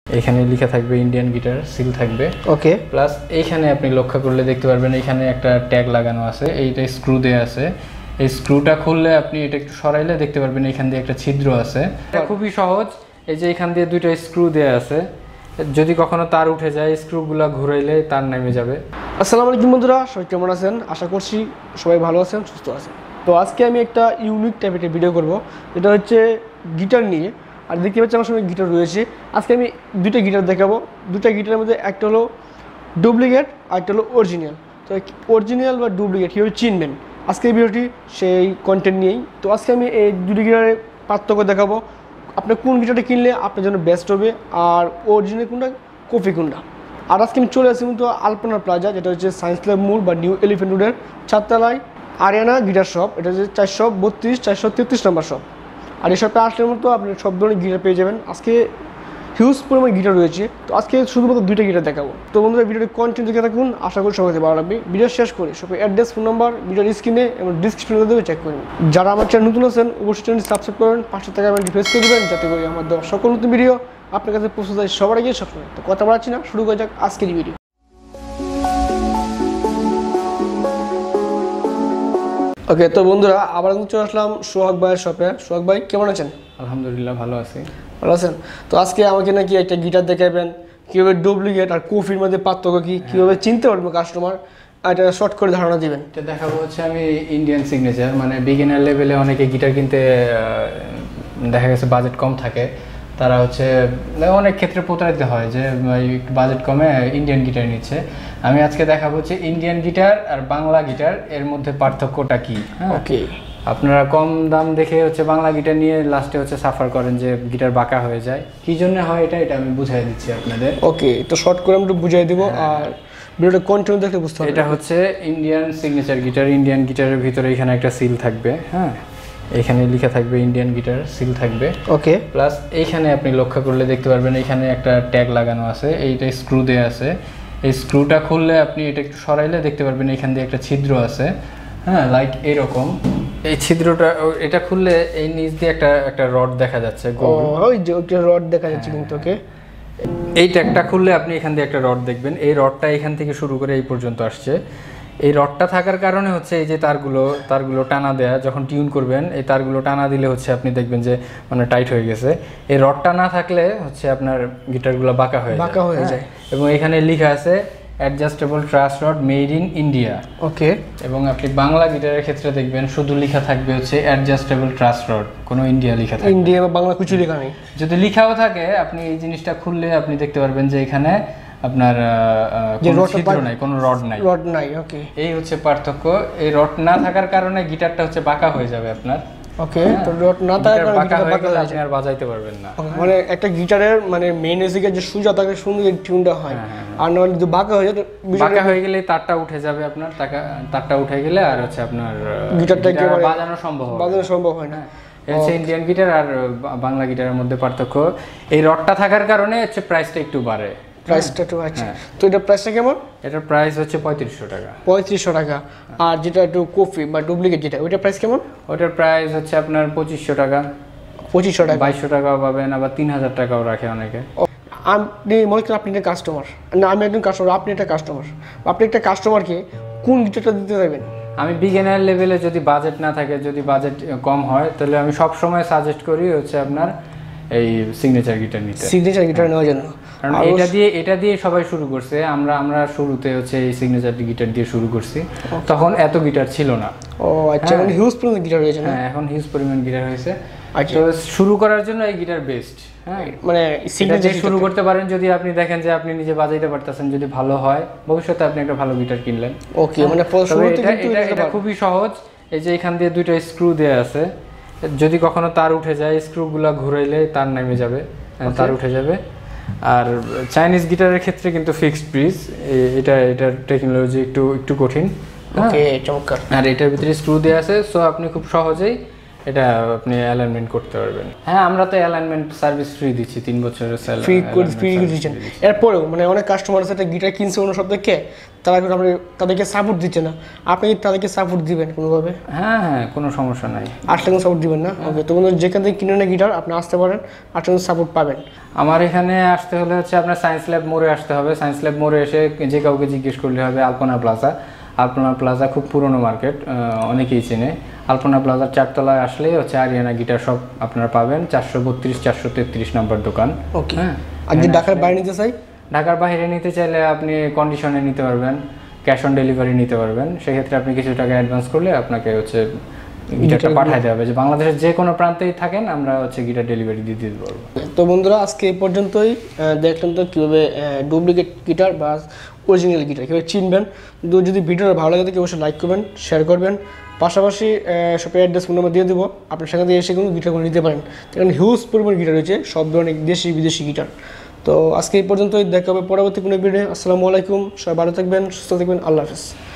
এখানে লেখা থাকবে ইন্ডিয়ান গিটার সিল থাকবে। ওকে, প্লাস এইখানে আপনি লক্ষ্য করলে দেখতে পারবেন এখানে একটা ট্যাগ লাগানো আছে, এইটা স্ক্রু দেয়া আছে। এই স্ক্রুটা খুললে আপনি এটা একটু সরাইলে দেখতে পারবেন এখান দিয়ে একটা ছিদ্র আছে। এটা খুবই সহজ, এই যে এখান দিয়ে দুইটা স্ক্রু দেয়া আছে, যদি কখনো তার উঠে যায় স্ক্রুগুলো ঘুরাইলে তার নেমে যাবে। আসসালামু আলাইকুম বন্ধুরা, সবাই কেমন আছেন? আশা করছি সবাই ভালো আছেন, সুস্থ আছেন। তো আজকে আমি একটা ইউনিক টাইপের একটা ভিডিও করব, যেটা হচ্ছে গিটার নিয়ে। আর দেখতে পাচ্ছি আমার সঙ্গে গিটার রয়েছে। আজকে আমি দুইটা গিটার দেখাবো। দুইটা গিটারের মধ্যে একটা হলো ডুপ্লিকেট আর একটা হলো অরিজিনাল। তো অরিজিনাল বা ডুপ্লিকেট কীভাবে চিনবেন, আজকের ভিডিওটি সেই কন্টেন্ট নিয়েই। তো আজকে আমি এই দুটি গিটারের পার্থক্য দেখাবো, আপনি কোন গিটারটা কিনলে আপনার জন্য বেস্ট হবে, আর অরিজিনাল কোনটা, কপি কোনটা। আর আজকে আমি চলে আসছি কিন্তু আলপনা প্লাজা, যেটা হচ্ছে সায়েন্স ল্যাব মোড় বা নিউ এলিফেন্ট রোডের 4 তলায় আরিয়ানা গিটার শপ। এটা হচ্ছে 432-433 নম্বর শপ। আর এই শপে আসলে মতো আপনি সব ধরনের গিটার পেয়ে যাবেন। আজকে হিউজ পরিমাণ গিটার রয়েছে, তো আজকে শুধুমাত্র দুইটা গিটার দেখাবো। তো বন্ধুরা, ভিডিওটি কন্টিনিউ দেখে থাকুন, আশা করি সবাইকে ভালো লাগবে। ভিডিও শেষ করে শপের অ্যাড্রেস, ফোন নাম্বার ভিডিওর স্ক্রিনে এবং ডিসক্রিপশনে দেবে, চেক করুন। যারা আমার চ্যানেল নতুন আছেন অবশ্যই চ্যানেলটি সাবস্ক্রাইব করেন, 500 টাকা আমি প্রেস করে দেবেন, যাতে করে আমার দেওয়া সকল নতুন ভিডিও আপনার কাছে পৌঁছে যায় সবার আগে সবসময়। তো কথা বলাচ্ছি না, শুরু করা যাক আজকের ভিডিও। ওকে, তো বন্ধুরা আবার চলে আসলাম সোহাগ ভাইয়ের শপে। সোহাগ ভাই কেমন আছেন? আলহামদুলিল্লাহ ভালো আছি। ভালো আছেন? তো আজকে আমাকে নাকি একটা গিটার দেখাবেন, কীভাবে ডুপ্লিকেট আর কপির মধ্যে পার্থক্য কী, কীভাবে চিনতে পারবো কাস্টমার, এটা শর্ট করে ধারণা দিবেন। এটা দেখাবো হচ্ছে আমি ইন্ডিয়ান সিগনেচার, মানে বিগিনার লেভেলে অনেকে গিটার কিনতে দেখা গেছে বাজেট কম থাকে, তারা হচ্ছে অনেক ক্ষেত্রে প্রতারিত হয় যে একটু বাজেট কমে ইন্ডিয়ান গিটার নিচ্ছে। আমি আজকে দেখাবো হচ্ছে ইন্ডিয়ান গিটার আর বাংলা গিটার এর মধ্যে পার্থক্যটা কী। ওকে, আপনারা কম দাম দেখে হচ্ছে বাংলা গিটার নিয়ে লাস্টে হচ্ছে সাফার করেন যে গিটার বাঁকা হয়ে যায়, কী জন্য হয় এটা আমি বুঝাই দিচ্ছি আপনাদের। ওকে, তো শর্ট করে আমি একটু বুঝাই দেবো, আর ভিডিওটা কন্টিনিউ দেখলে বুঝতে হবে। এটা হচ্ছে ইন্ডিয়ান সিগনেচার গিটার। ইন্ডিয়ান গিটারের ভিতরে এখানে একটা সিল থাকবে, হ্যাঁ, এখানে লেখা থাকবে ইন্ডিয়ান গিটার সিল থাকবে। ওকে, প্লাস এইখানে আপনি লক্ষ্য করলে দেখতে পারবেন এখানে একটা ট্যাগ লাগানো আছে, এইটা স্ক্রু দেয়া আছে। এই স্ক্রুটা খুললে আপনি এটা একটু সরাইলে দেখতে পারবেন এখান দিয়ে একটা ছিদ্র আছে, হ্যাঁ, লাইক এরকম। এই ছিদ্রটা, এটা খুললে এই নিচ দিয়ে একটা রড দেখা যাচ্ছে, ওই যে একটা রড দেখা যাচ্ছে কিন্তু। ওকে, এই ট্যাগটা খুললে আপনি এখান দিয়ে একটা রড দেখবেন, এই রডটা এখান থেকে শুরু করে এই পর্যন্ত আসছে। এই রডটা থাকার কারণে হচ্ছে এই যে তারগুলো টানা দেয়া, যখন টিউন করবেন এই তারগুলো টানা দিলে হচ্ছে আপনি দেখবেন যে মানে টাইট হয়ে গেছে। এই রডটা না থাকলে হচ্ছে আপনার গিটারগুলো বাঁকা হয়ে যায়। এবং এখানে লেখা আছে adjustable truss rod made in India. Okay, এবং আপনি বাংলা গিটারের ক্ষেত্রে দেখবেন শুধু লেখা থাকবে হচ্ছে অ্যাডজাস্টেবল ট্রাস রড, কোনো ইন্ডিয়া লেখা থাকবে, ইন্ডিয়া বা বাংলা কিছু লেখা নেই। যদি লেখাও থাকে আপনি এই জিনিসটা খুললে আপনি দেখতে পারবেন যে এখানে আপনার কোনো ছিদ্র নাই, কোনো রড নাই। ওকে, এই হচ্ছে পার্থক্য। এই রড না থাকার কারণে গিটারটা হচ্ছে বাঁকা হয়ে যাবে আপনার। ওকে, তো রড না থাকার কারণে বাঁকা হয়ে গেলে আপনি আর বাজাইতে পারবেন না। মানে একটা গিটারের মানে মেইন মিউজিকের যে সুজা থাকে, সুন্দর টিউনটা হয়, আর নয় যদি বাঁকা হয়ে যায়, বাঁকা হয়ে গেলে তারটা উঠে যাবে আপনার, তারটা উঠে গেলে আর হচ্ছে আপনার গিটারটা বাজানো সম্ভব হয় না। হচ্ছে ইন্ডিয়ান গিটার আর বাংলা গিটারের মধ্যে পার্থক্য। এই রডটা থাকার কারণে হচ্ছে প্রাইসটা একটু বাড়ে। প্রাইসটা একটু আছে। তো এটা প্রাইসটা কেমন? এটার প্রাইস হচ্ছে 3500 টাকা। 3500 টাকা। আর যেটা একটু কপি বা ডুপ্লিকেট যেটা, ওইটার প্রাইস কেমন? ওটার প্রাইস হচ্ছে আপনার 2500 টাকা। 2500 টাকা, 2200 টাকাও পাবেন, আবার 3000 টাকাও রাখে অনেকে। আপনি মনে করেন আপনি একটা কাস্টমার, না আমি একজন কাস্টমার, আপনি একটা কাস্টমার, আপনি একটা কাস্টমারকে কোন গিটারটা দিতে চাইবেন? আমি বিগিনার লেভেলে যদি বাজেট না থাকে, যদি বাজেট কম হয়, তাহলে আমি সব সময় সাজেস্ট করি হচ্ছে আপনার এই সিগনেচার গিটার নিতে, সিগনেচার গিটার নেওয়ার জন্য। কারণ এটা দিয়ে সবাই শুরু করছে। আমরা শুরুতে হচ্ছে এই সিগনেচার গিটার দিয়ে শুরু করছি, তখন এত গিটার ছিল না। ও আচ্ছা, মানে হিউজ পরিমাণ গিটার হয়েছে না? হ্যাঁ, এখন হিউজ পরিমাণ গিটার হয়েছে। আচ্ছা, তো শুরু করার জন্য এই গিটার বেস্ট। হ্যাঁ, মানে সিগনেচার শুরু করতে পারেন যদি আপনি দেখেন যে আপনি নিজে বাজাইতে পারতেছেন, যদি ভালো হয় ভবিষ্যতে আপনি একটা ভালো গিটার কিনলেন। ওকে, মানে শুরুতে কিন্তু এটা খুবই সহজ। এই যে এখান দিয়ে দুইটা স্ক্রু দেয়া আছে, যদি কখনো তার উঠে যায় স্ক্রুগুলো ঘুরাইলে তার নেমে যাবে, তার উঠে যাবে। আর চাইনিজ গিটারের ক্ষেত্রে কিন্তু ফিক্সড প্রাইস, এটার টেকনোলজি একটু কঠিন। ওকে, চমৎকার। আর এটার ভিতরে স্ক্রু দেয়া আছে, সো আপনি খুব সহজেই এটা আপনি অ্যালাইনমেন্ট করতে পারবেন। হ্যাঁ, আমরা তো অ্যালাইনমেন্ট সার্ভিস ফ্রি দিচ্ছি, 3 বছরের ফ্রি দিচ্ছেন। এরপরেও মানে অনেক কাস্টমার আছে একটা গিটার কিনছে অন্য সব থেকে, তারা কিন্তু আপনি তাদেরকে সাপোর্ট দিচ্ছে না, আপনি তাদেরকে সাপোর্ট দিবেন কোনোভাবে? হ্যাঁ হ্যাঁ, কোনো সমস্যা নাই। আসলে কোনো সাপোর্ট দিবেন না? ওকে, তো বন্ধুরা যেখান থেকে কিনে না গিটার আপনি আসতে পারেন, আসলে সাপোর্ট পাবেন। আমার এখানে আসতে হলে হচ্ছে আপনার সায়েন্স ল্যাব মোড়ে আসতে হবে। সায়েন্স ল্যাব মোড়ে এসে যে কাউকে জিজ্ঞেস করলে হবে আলপনা প্লাজা। আলপনা প্লাজা খুব পুরনো মার্কেট, অনেকেই চেনে। আলপনা প্লাজার 4 তলায় আসলেই হচ্ছে আরিয়ানা গিটার শপ আপনারা পাবেন, 432 433 নম্বর দোকান। ওকে, আর যদি ঢাকার বাইরে নিতে চাই? ঢাকার বাইরে নিতে চাইলে আপনি কন্ডিশনে নিতে পারবেন, ক্যাশ অন ডেলিভারি নিতে পারবেন। সেক্ষেত্রে আপনি কিছু টাকা অ্যাডভান্স করলে আপনাকে হচ্ছে গিটারটা পাঠাই দেওয়া হবে। যে বাংলাদেশের যে কোনো প্রান্তেই থাকেন আমরা হচ্ছে গিটার ডেলিভারি দিয়ে দিতে পারবো। তো বন্ধুরা আজকে এই পর্যন্তই। দেখলাম তো কীভাবে ডুপ্লিকেট গিটার বা অরিজিনাল গিটার কীভাবে চিনবেন। যদি ভিডিওটা ভালো লাগে থাকে অবশ্যই লাইক করবেন, শেয়ার করবেন। পাশাপাশি শপের অ্যাড্রেস ফোন নাম্বার দিয়ে দেবো, আপনার সেখান থেকে এসে কিন্তু গিটারগুলো নিতে পারেন। এখানে হিউজ পরিমাণ গিটার রয়েছে, সব ধরনের দেশি বিদেশি গিটার। তো আজকে এই পর্যন্তই, দেখা হবে পরবর্তী কোনো ভিডিও। আসসালামু আলাইকুম, সবাই ভালো থাকবেন, সুস্থ থাকবেন, আল্লাহ হাফেজ।